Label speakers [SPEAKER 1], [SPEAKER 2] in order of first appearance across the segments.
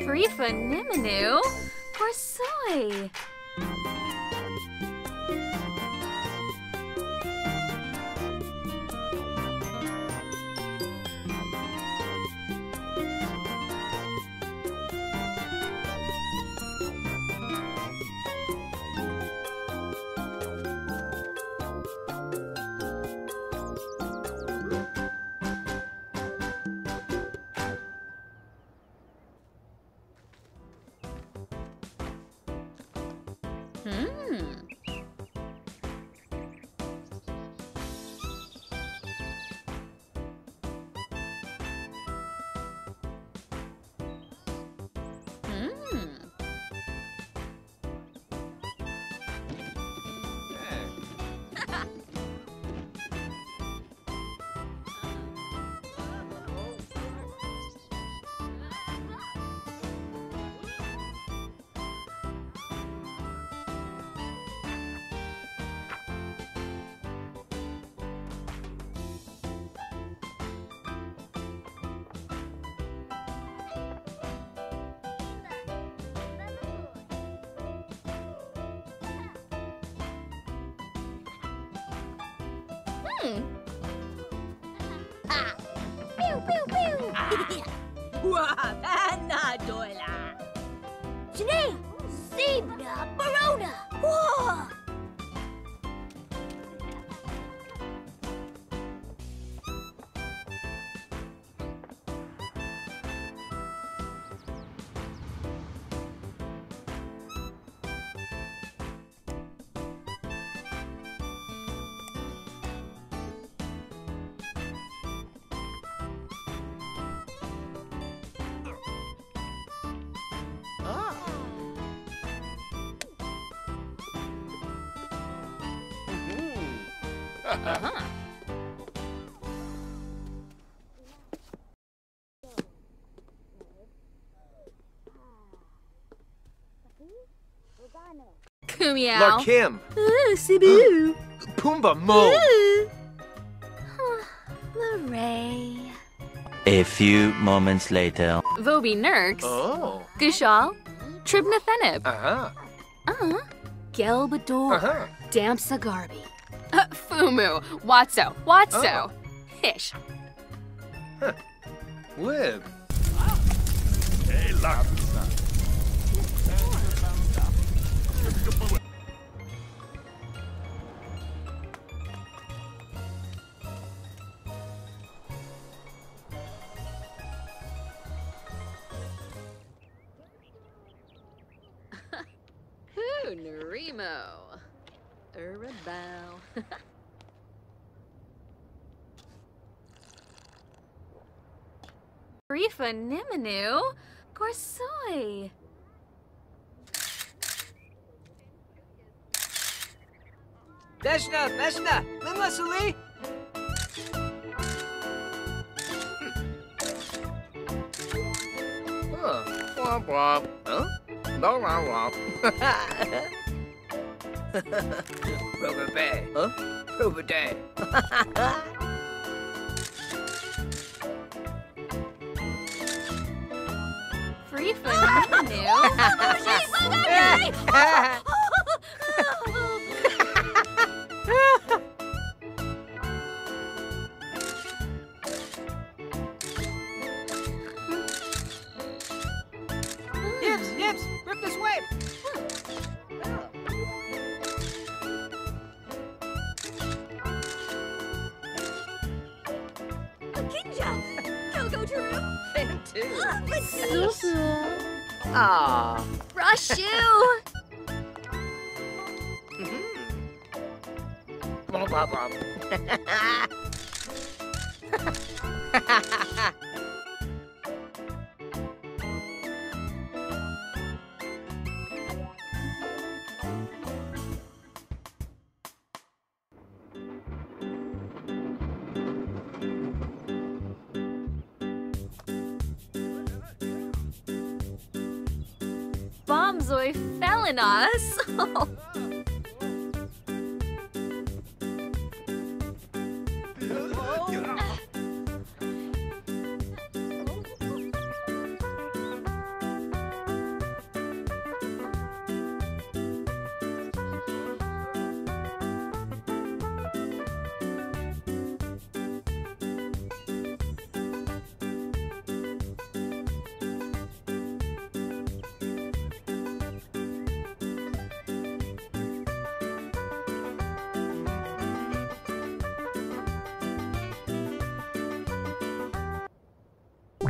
[SPEAKER 1] Frifa Niminu or soy.
[SPEAKER 2] Pew, pew, pew! Wah, Anna Doila! Janae, Zebra, Barona! Whoa!
[SPEAKER 1] Kumiao.
[SPEAKER 3] Lord Kim.
[SPEAKER 1] Sibu.
[SPEAKER 3] Pumbaa Mo.
[SPEAKER 1] Lorray.
[SPEAKER 4] A few moments later.
[SPEAKER 1] Vobi Nurks.
[SPEAKER 3] Oh.
[SPEAKER 1] Gushal. Tribnathenib. Gelbador. Dampsa Garby. Fumu. Watso. Watso. Hish.
[SPEAKER 3] Lib.
[SPEAKER 5] Hey, luck.
[SPEAKER 1] Narimo. Urabao. Rifa Niminu. Gorsoi.
[SPEAKER 6] Deshna, Linla Suli.
[SPEAKER 3] Womp womp. Huh? No womp womp.
[SPEAKER 6] Robert Bay. Huh? Robert Day.
[SPEAKER 1] Rifa Niminu.
[SPEAKER 6] Yips, rip this way.
[SPEAKER 2] Kinja! Go, Drew!
[SPEAKER 6] Him too.
[SPEAKER 1] Susu.
[SPEAKER 6] Aw.
[SPEAKER 1] Rushu.
[SPEAKER 3] Womp womp womp.
[SPEAKER 1] Bombzoy fell in us.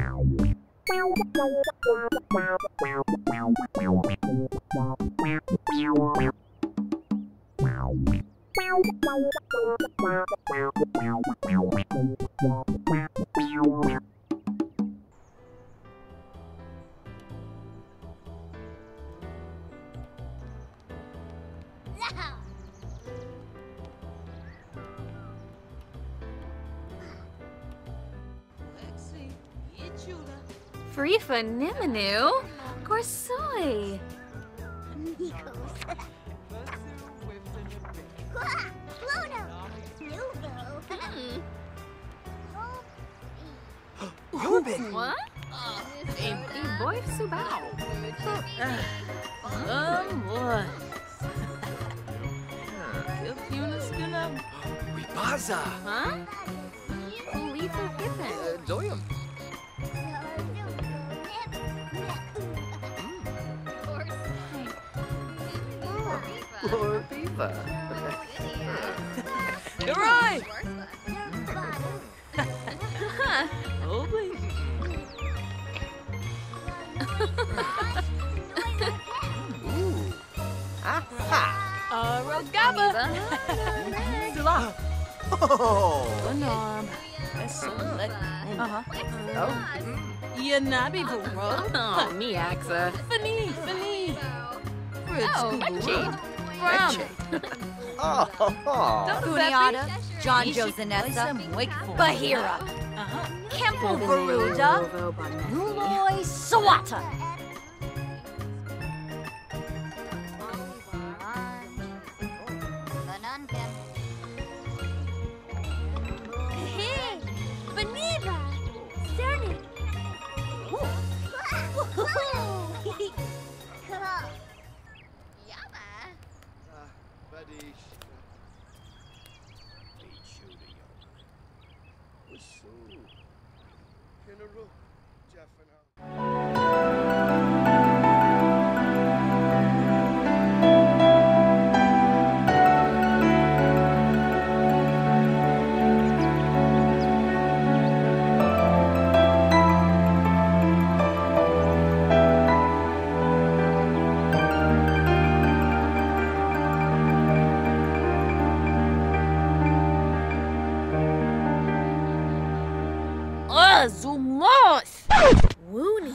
[SPEAKER 1] Free for Niminu. Gorsoi.
[SPEAKER 6] Ruben!
[SPEAKER 1] What? Boy Subao.
[SPEAKER 7] Boy.
[SPEAKER 6] Ribaza!
[SPEAKER 1] Huh? Khalifa Hippen.
[SPEAKER 3] Doyum. Lord Viva.
[SPEAKER 7] You're right. Oh, please.
[SPEAKER 3] Ooh. Aha.
[SPEAKER 7] Rogaba. Dula.
[SPEAKER 3] Oh.
[SPEAKER 7] One arm. That's so leg.
[SPEAKER 3] Oh.
[SPEAKER 7] Yanabi Bro.
[SPEAKER 1] Oh, me, Axa.
[SPEAKER 7] Fini.
[SPEAKER 1] Oh, Jade.
[SPEAKER 3] Oh.
[SPEAKER 2] Guniata, John Josanessa, Bahira, Kempo Varuda, Nuloy Sawata. Hey, Beniva, Cerny.
[SPEAKER 7] Zumos.
[SPEAKER 2] Woony.